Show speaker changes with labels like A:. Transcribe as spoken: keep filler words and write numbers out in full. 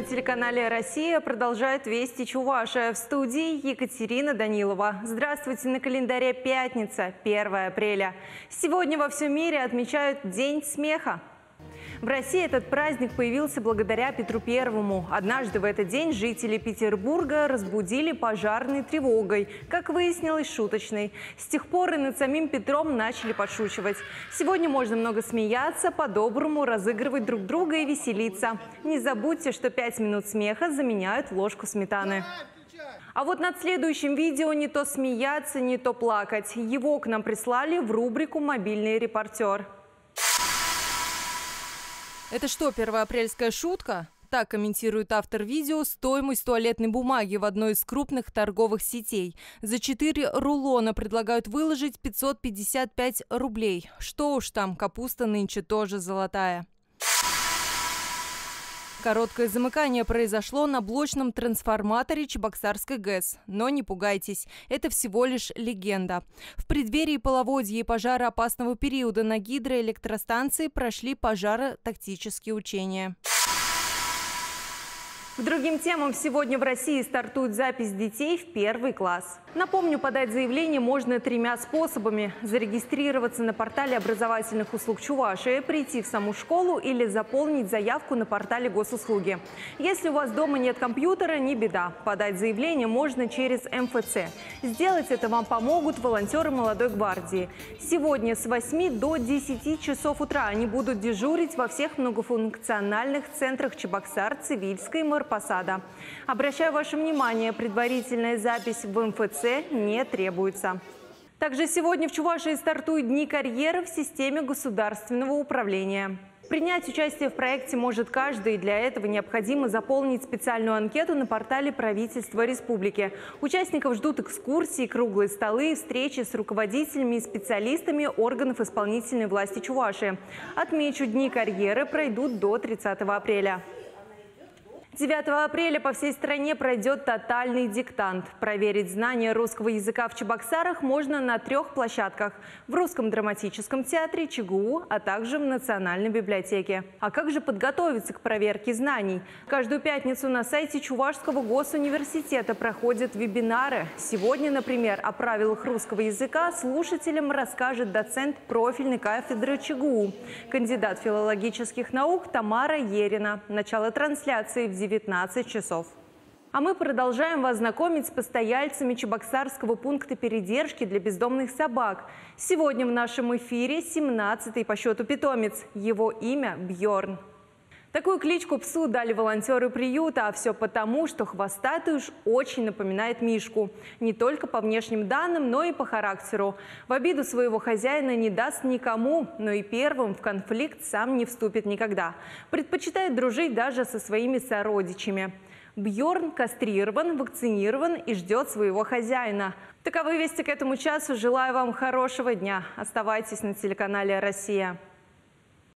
A: телеканале «Россия» продолжает «Вести Чувашия». В студии Екатерина Данилова. Здравствуйте, на календаре пятница, первое апреля. Сегодня во всем мире отмечают День смеха. В России этот праздник появился благодаря Петру Первому. Однажды в этот день жители Петербурга разбудили пожарной тревогой, как выяснилось, шуточной. С тех пор и над самим Петром начали подшучивать. Сегодня можно много смеяться, по-доброму разыгрывать друг друга и веселиться. Не забудьте, что пять минут смеха заменяют ложку сметаны. А вот над следующим видео не то смеяться, не то плакать. Его к нам прислали в рубрику «Мобильный репортер».
B: Это что, первоапрельская шутка? Так комментирует автор видео стоимость туалетной бумаги в одной из крупных торговых сетей. За четыре рулона предлагают выложить пятьсот пятьдесят пять рублей. Что уж там, капуста нынче тоже золотая. Короткое замыкание произошло на блочном трансформаторе Чебоксарской ГЭС. Но не пугайтесь, это всего лишь легенда. В преддверии половодья и пожароопасного периода на гидроэлектростанции прошли пожаротактические учения.
A: К другим темам сегодня в России стартует запись детей в первый класс. Напомню, подать заявление можно тремя способами. Зарегистрироваться на портале образовательных услуг Чувашии, прийти в саму школу или заполнить заявку на портале госуслуги. Если у вас дома нет компьютера, не беда. Подать заявление можно через эм эф цэ. Сделать это вам помогут волонтеры молодой гвардии. Сегодня с восьми до десяти часов утра они будут дежурить во всех многофункциональных центрах Чебоксар, Цивильской, Морпосада. Обращаю ваше внимание, предварительная запись в эм эф цэ не требуется. Также сегодня в Чувашии стартуют дни карьеры в системе государственного управления. Принять участие в проекте может каждый, и для этого необходимо заполнить специальную анкету на портале правительства республики. Участников ждут экскурсии, круглые столы, встречи с руководителями и специалистами органов исполнительной власти Чувашии. Отмечу, дни карьеры пройдут до тридцатого апреля. девятого апреля по всей стране пройдет тотальный диктант. Проверить знания русского языка в Чебоксарах можно на трех площадках – в Русском драматическом театре, ЧГУ, а также в Национальной библиотеке. А как же подготовиться к проверке знаний? Каждую пятницу на сайте Чувашского госуниверситета проходят вебинары. Сегодня, например, о правилах русского языка слушателям расскажет доцент профильной кафедры ЧГУ, кандидат филологических наук Тамара Ерина. Начало трансляции в девятнадцать часов. А мы продолжаем вас знакомить с постояльцами Чебоксарского пункта передержки для бездомных собак. Сегодня в нашем эфире семнадцатый по счету питомец. Его имя Бьорн. Такую кличку псу дали волонтеры приюта, а все потому, что хвостатый уж очень напоминает мишку. Не только по внешним данным, но и по характеру. В обиду своего хозяина не даст никому, но и первым в конфликт сам не вступит никогда. Предпочитает дружить даже со своими сородичами. Бьорн кастрирован, вакцинирован и ждет своего хозяина. Таковы вести к этому часу. Желаю вам хорошего дня. Оставайтесь на телеканале «Россия».